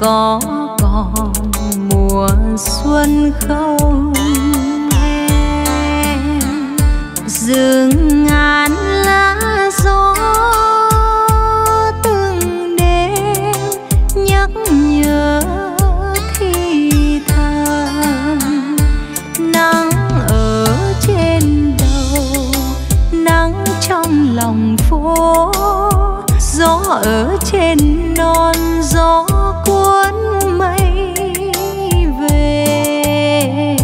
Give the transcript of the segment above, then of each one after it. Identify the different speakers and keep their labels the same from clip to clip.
Speaker 1: có còn mùa xuân không em? Rừng ngàn lá gió từng đêm nhắc nhớ thì thầm. Nắng ở trên đầu, nắng trong lòng phố, gió ở trên non, gió cuốn mây về.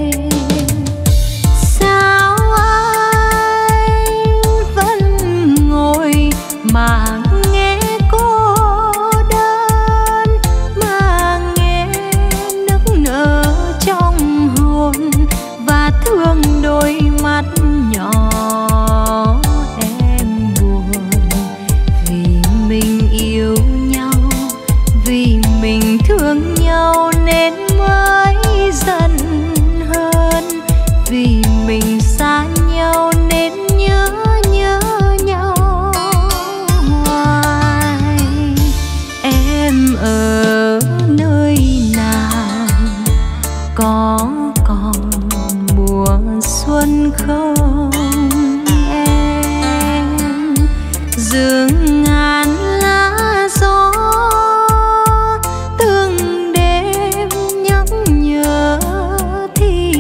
Speaker 1: Sao anh vẫn ngồi mà nghe cô đơn, mà nghe nức nở trong hồn và thương đôi mắt nhỏ em buồn. Vì mình yêu nhau, vì mình thương nhau nên mới giận hơn. Vì mình xa nhau nên nhớ nhau hoài. Em ở nơi nào, có còn mùa xuân không em? Rừng ngàn lá gió từng đêm nhắc nhớ thì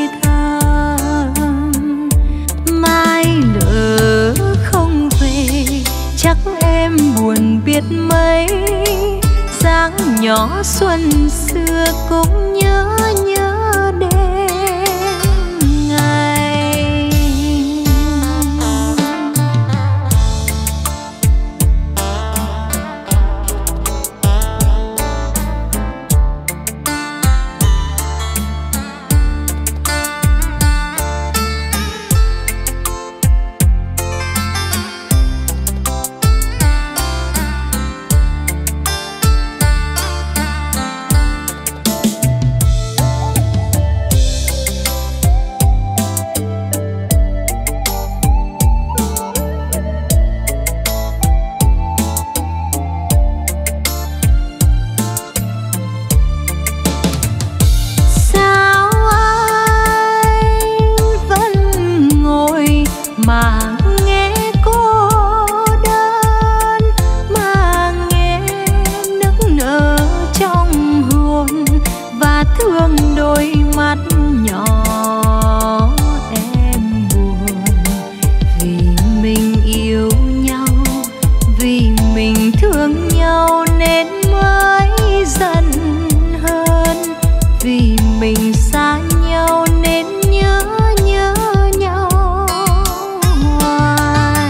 Speaker 1: thầm. Mai lỡ không về chắc em buồn biết mấy. Dáng nhỏ xuân xưa cũng nhớ đêm ngày. Mà nghe cô đơn, mà nghe nức nở trong hồn và thương đôi mắt nhỏ em buồn. Vì mình yêu nhau, vì mình thương nhau nên mới giận hơn. Vì mình xa nhau nên nhớ nhau hoài.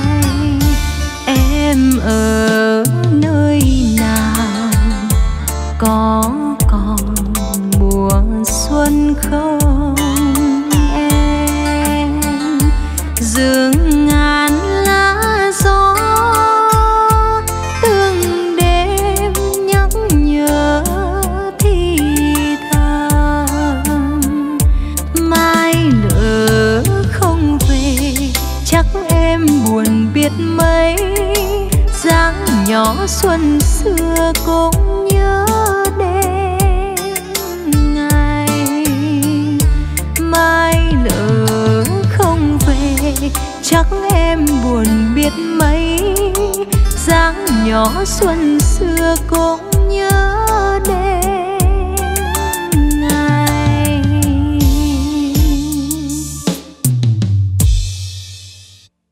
Speaker 1: Em ở nơi nào, có còn mùa xuân không em? Rừng ngàn lá gió từng đêm nhắc nhớ thì thầm. Mai lỡ không về chắc em buồn biết mấy. Dáng nhỏ xuân xưa cũng nhớ đêm ngày. Mai lỡ không về chắc em buồn biết mấy. Dáng nhỏ xuân xưa cũng